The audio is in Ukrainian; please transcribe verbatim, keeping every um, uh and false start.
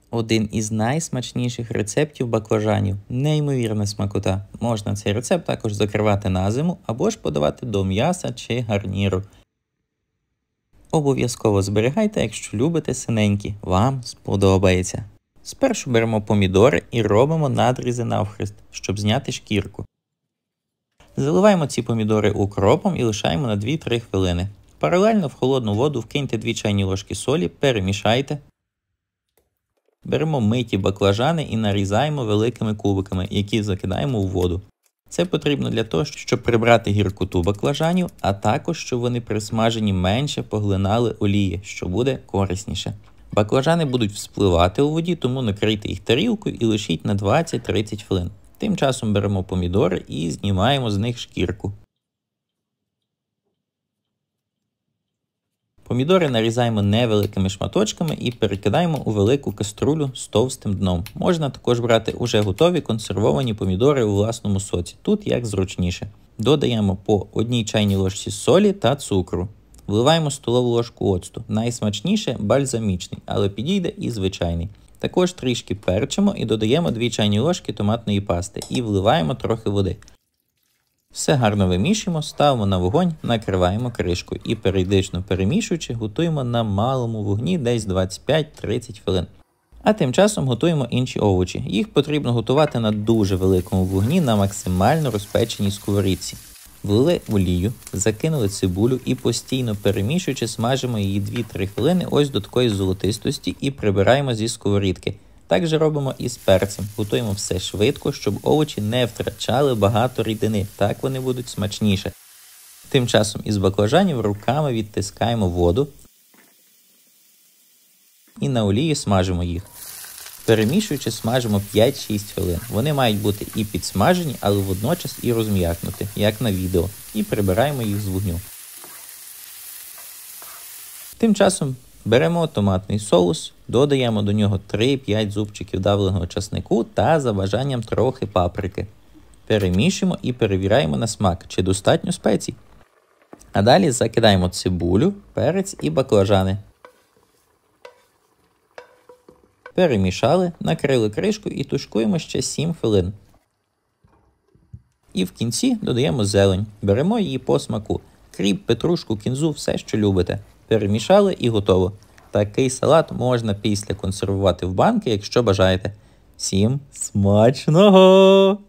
Один із найсмачніших рецептів баклажанів. Неймовірна смакота. Можна цей рецепт також закривати на зиму або ж подавати до м'яса чи гарніру. Обов'язково зберігайте, якщо любите синенькі. Вам сподобається. Спершу беремо помідори і робимо надрізи навхрест, щоб зняти шкірку. Заливаємо ці помідори укропом і лишаємо на дві-три хвилини. Паралельно в холодну воду вкиньте дві чайні ложки солі, перемішайте. Беремо миті баклажани і нарізаємо великими кубиками, які закидаємо у воду. Це потрібно для того, щоб прибрати гіркоту баклажанів, а також, щоб вони при смаженні менше поглинали олії, що буде корисніше. Баклажани будуть вспливати у воді, тому накрийте їх тарілкою і лишіть на двадцять-тридцять хвилин. Тим часом беремо помідори і знімаємо з них шкірку. Помідори нарізаємо невеликими шматочками і перекидаємо у велику каструлю з товстим дном. Можна також брати уже готові консервовані помідори у власному соці, тут як зручніше. Додаємо по одній чайній ложці солі та цукру. Вливаємо столову ложку оцту. Найсмачніше бальзамічний, але підійде і звичайний. Також трішки перчимо і додаємо дві чайні ложки томатної пасти і вливаємо трохи води. Все гарно вимішуємо, ставимо на вогонь, накриваємо кришкою і періодично перемішуючи, готуємо на малому вогні десь двадцять п'ять-тридцять хвилин. А тим часом готуємо інші овочі. Їх потрібно готувати на дуже великому вогні на максимально розпеченій сковорідці. Влили олію, закинули цибулю і постійно перемішуючи смажимо її дві-три хвилини ось до такої золотистості і прибираємо зі сковорідки. Так же робимо і з перцем. Готуємо все швидко, щоб овочі не втрачали багато рідини, так вони будуть смачніше. Тим часом із баклажанів руками відтискаємо воду і на олії смажимо їх. Перемішуючи, смажимо п'ять-шість хвилин. Вони мають бути і підсмажені, але водночас і розм'якнути, як на відео. І прибираємо їх з вогню. Тим часом беремо томатний соус, додаємо до нього три-п'ять зубчиків давленого часнику та за бажанням трохи паприки. Перемішуємо і перевіряємо на смак, чи достатньо спецій. А далі закидаємо цибулю, перець і баклажани. Перемішали, накрили кришку і тушкуємо ще сім хвилин. І в кінці додаємо зелень. Беремо її по смаку. Кріп, петрушку, кінзу, все, що любите. Перемішали і готово. Такий салат можна після консервувати в банки, якщо бажаєте. Всім смачного!